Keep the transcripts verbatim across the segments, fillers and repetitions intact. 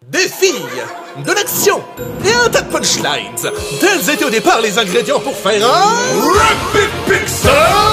des filles, de l'action et un tas de punchlines. Tels étaient au départ les ingrédients pour faire un... Rapid Pixel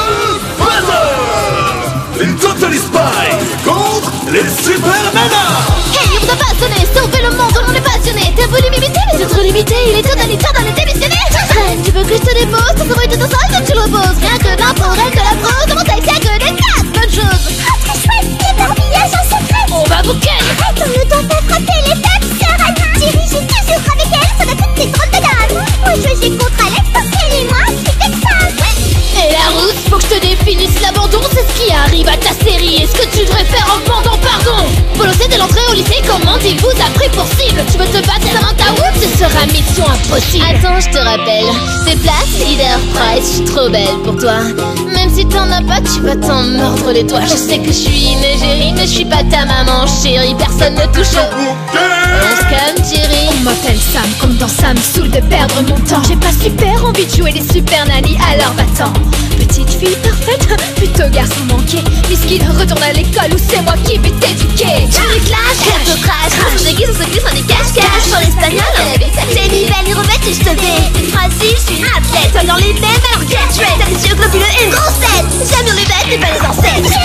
Battle! Les Totally Spies contre les Super Nanas! Hey, on t'a passionné, sauver le monde, on est passionné. T'as voulu m'imiter, mais c'est trop limité. Il est totalitaire dans les démissionnaires. Tu veux que je te dépose, ton cerveau est tout ça, que tu le reposes. Rien que de l'impro, rien que de la prose, dans mon texte y'a que des tas de bonnes choses. Oh, très chouette, l'éparpillage en secret. On va bouquer. Arrête, on ne doit pas frapper les femmes, sœur Anna. Dirige toujours avec elle, ça va toutes tes drôles de dames. Moi je joue contre Alex, parce qu'elle et moi, je suis Texas. Et la rousse, faut que je te définisse l'abandon, c'est ce qui arrive à ta série. Est-ce que tu devrais faire en pendant pardon? Volonté de l'entrée au lycée, comment il vous a pris pour cible? Tu veux te battre sur un taout, ce sera mission impossible. Attends, je te rappelle, c'est place Leader Price, je suis trop belle pour toi. Même si t'en as pas, tu vas t'en mordre les doigts. Je sais que je suis une égérie, mais je suis pas ta maman chérie. Personne ne touche au bouquet. On se calme, Thierry. On m'appelle Sam, comme dans Sam, saoule de perdre mon temps. J'ai pas super envie de jouer les super nannies, alors va-t'en. Petite fille parfaite, plutôt garçon manqué. Miskin, retourne à l'école où c'est moi qui vais t'éduquer. Tu clash, rêve de crash. On se déguise, on se glisse, on est cache-cache. Sur l'espagnol, c'est l'hiver, les revêtes et je te vais. Une phrase, je suis un athlète. Toi dans les mêmes, alors get ready. T'as les yeux globuleux et une grosse tête. J'aime bien les bêtes, mais pas les ancêtres.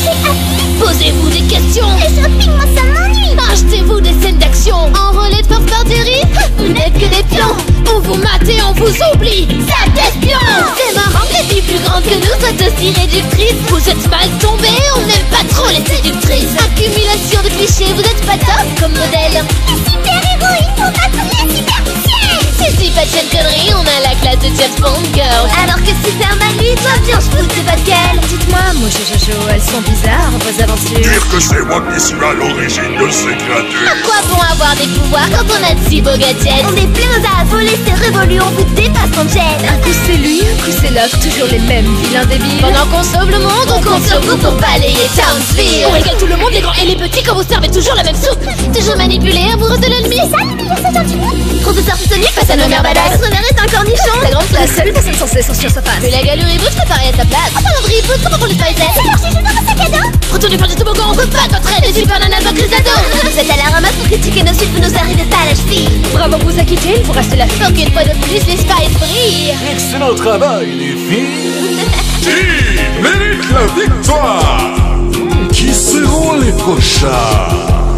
Posez-vous des questions. Le shopping, moi ça m'ennuie. Achetez-vous des scènes d'action. Enrôlés de force par Thierry. Vous n'êtes que des pions. On vous mate et on vous oublie. Ça d'espion. C'est marrant que les filles plus grandes que nous soient aussi réductrices. Vous êtes mal tombés, on n'aime pas trop les séductrices. Accumulation de clichés, vous êtes pas top comme modèle. Les super-héroïnes font pas comme les super-ciels. Si pas de cette connerie, on a la classe de James Bond Girl. Alors que Superman lui doit bien se foutre de votre gueule. Dites-moi, Mojo Jojo, elles sont bizarres vos aventures. Dire que c'est moi qui suis à l'origine de ces À créatures. quoi bon avoir des pouvoirs quand on a de si beaux gadgets? On est plein à voler, c'est révolu, on vous dépasse, on gêne. Un coup c'est lui, un coup c'est l'autre, toujours les mêmes vilains débiles. Pendant qu'on sauve le monde, on compte sur vous pour balayer Townsville. On régale tout le monde, les grands et les petits, quand vous servez toujours la même soupe. Toujours manipulé, amoureuse de l'ennemi. C'est ça le meilleur sauteur du monde. Professeur Soutonique face à nos mères badass. Notre mère est un cornichon. La grande La classe. seule personne censée sont sur sa face. Mais la galerie bouge, je pareil à ta place. En parlant de reboot, comment pour le Spicer? C'est leur j'ai dans mon sac à dos. Retournez faire du toboggan, on veut pas de votre aide. Les super nanas, votre crise d'ado. Vous êtes à la ramasse pour critiquer nos suites, vous nous arrivez pas à la cheville. Bravo, vous acquittez, il vous reste la Faut qu'une fois de plus, les Spice brillent. Excellent travail, les filles! Qui mérite la victoire? Qui seront les prochains?